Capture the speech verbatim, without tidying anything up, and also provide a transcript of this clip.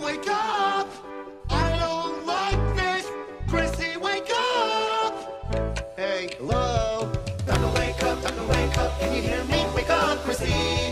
wake up! I don't like this! Crissy, wake up! Hey, hello? Time to wake up, time to wake up. Can you hear me? Wake up, Crissy!